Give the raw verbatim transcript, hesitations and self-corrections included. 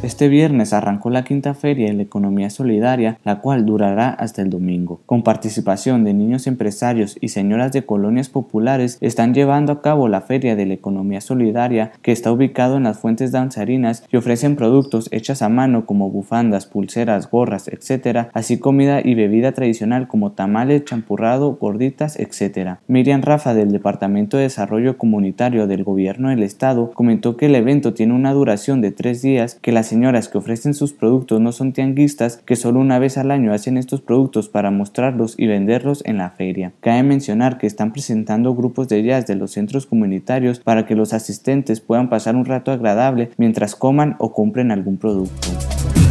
Este viernes arrancó la quinta feria de la economía solidaria, la cual durará hasta el domingo. Con participación de niños empresarios y señoras de colonias populares, están llevando a cabo la feria de la economía solidaria, que está ubicado en las Fuentes Danzarinas y ofrecen productos hechos a mano como bufandas, pulseras, gorras, etcétera, así comida y bebida tradicional como tamales, champurrado, gorditas, etcétera. Miriam Rafa, del Departamento de Desarrollo Comunitario del Gobierno del Estado, comentó que el evento tiene una duración de tres días, que las señoras que ofrecen sus productos no son tianguistas, que solo una vez al año hacen estos productos para mostrarlos y venderlos en la feria. Cabe mencionar que están presentando grupos de jazz de los centros comunitarios para que los asistentes puedan pasar un rato agradable mientras coman o compren algún producto.